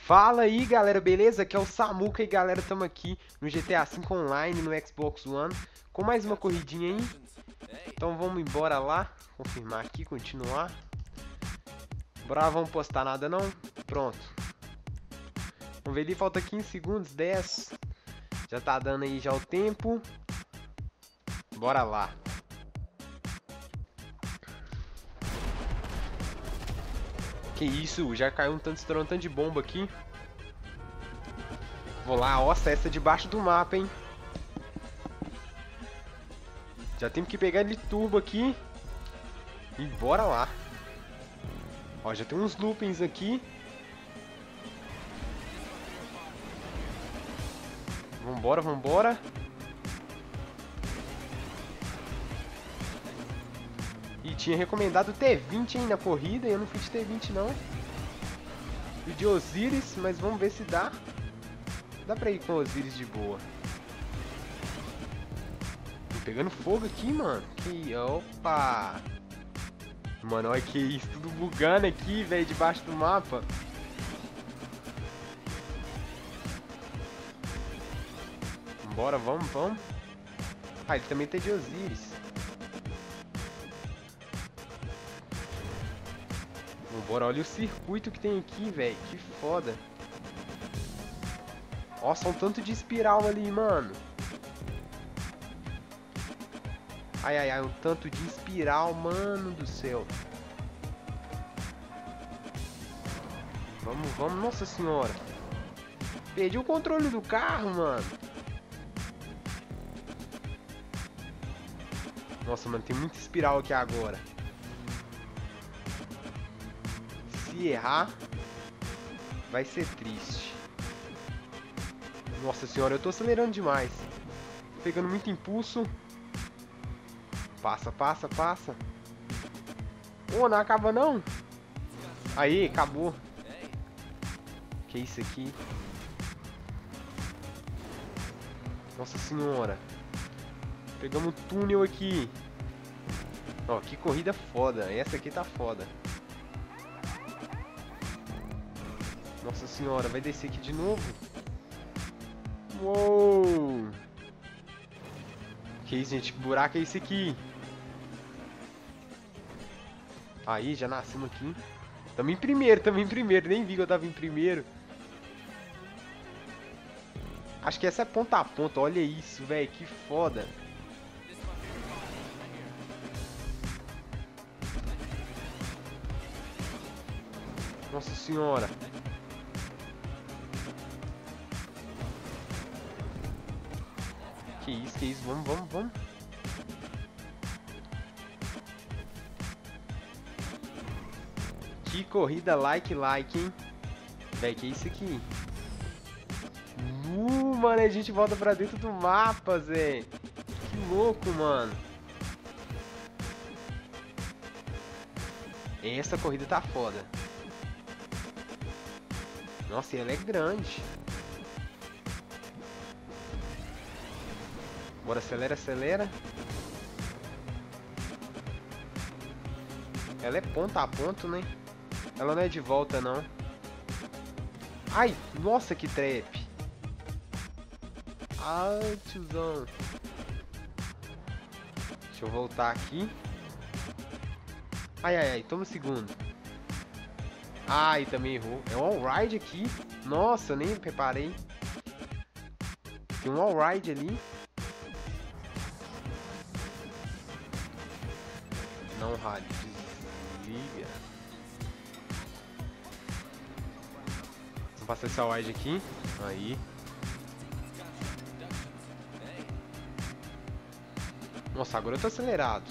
Fala aí galera, beleza? Aqui é o Samuca e galera, estamos aqui no GTA V Online, no Xbox One, com mais uma corridinha aí. Então vamos embora lá, confirmar aqui, continuar. Bora lá, vamos postar nada não? Pronto. Vamos ver ali, falta 15 segundos, 10. Já tá dando aí já o tempo. Bora lá. Que isso, já caiu um tanto, estourou um tanto de bomba aqui. Vou lá, nossa, essa é debaixo do mapa, hein. Já temos que pegar ele turbo aqui. E bora lá. Ó, já tem uns loopings aqui. Vambora, vambora. E tinha recomendado T20 aí na corrida. Eu não fui de T20 não. E de Osiris, mas vamos ver se dá. Dá pra ir com Osiris de boa. Tô pegando fogo aqui, mano. Que... Opa! Mano, olha que isso. Tudo bugando aqui, velho, debaixo do mapa. Bora, vamos, vamos. Ah, ele também tem de Osiris. Vambora, olha o circuito que tem aqui, velho. Que foda. Nossa, um tanto de espiral ali, mano. Ai, ai, ai, um tanto de espiral, mano do céu. Vamos, vamos, nossa senhora. Perdi o controle do carro, mano. Nossa, mano, tem muita espiral aqui agora. Se errar, vai ser triste. Nossa senhora, eu tô acelerando demais. Tô pegando muito impulso. Passa, passa, passa. Oh, não acaba não. Aí, acabou. Que isso aqui? Nossa senhora. Pegamos o túnel aqui. Ó, que corrida foda. Essa aqui tá foda. Nossa senhora, vai descer aqui de novo? Uou! Que isso, gente? Que buraco é esse aqui? Aí, já nascemos aqui. Tamo em primeiro, tamo em primeiro. Nem vi que eu tava em primeiro. Acho que essa é ponta a ponta. Olha isso, velho. Que foda. Nossa senhora. Que isso, que isso. Vamos, vamos, vamos. Que corrida like, hein. Véi, que isso aqui? Mano, a gente volta pra dentro do mapa, Zé. Que louco, mano. Essa corrida tá foda. Nossa, e ela é grande. Bora, acelera, acelera. Ela é ponta a ponto, né? Ela não é de volta, não. Ai, nossa, que trap. Ai, tiozão. Deixa eu voltar aqui. Ai, ai, ai, toma um segundo. Ai, também errou. É um all-ride aqui. Nossa, eu nem reparei. Tem um all-ride ali. Não, rádio. Desliga. Vou passar esse all-ride aqui. Aí. Nossa, agora eu tô acelerado.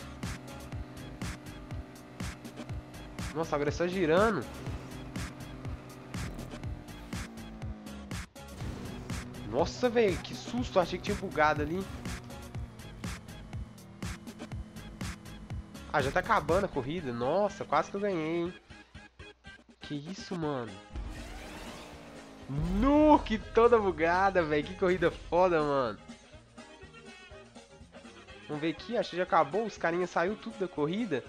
Nossa, agora é só girando. Nossa, velho, que susto. Achei que tinha bugado ali. Ah, já tá acabando a corrida. Nossa, quase que eu ganhei, hein. Que isso, mano. Nu, que toda bugada, velho. Que corrida foda, mano. Vamos ver aqui, acho que já acabou. Os carinhas saiu tudo da corrida.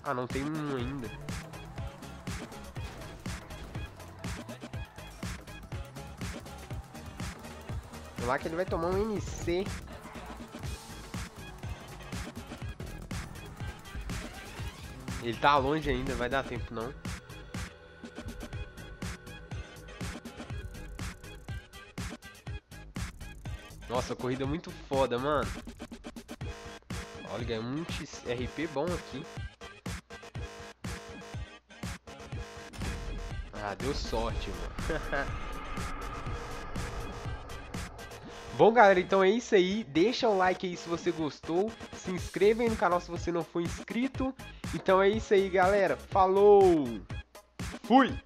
Ah, não tem um ainda. Lá que ele vai tomar um NC. Ele tá longe ainda, vai dar tempo não. Nossa, corrida muito foda, mano. Olha, ganhou um XRP bom aqui. Ah, deu sorte, mano. Bom, galera, então é isso aí. Deixa o like aí se você gostou. Se inscreva aí no canal se você não for inscrito. Então é isso aí, galera. Falou! Fui!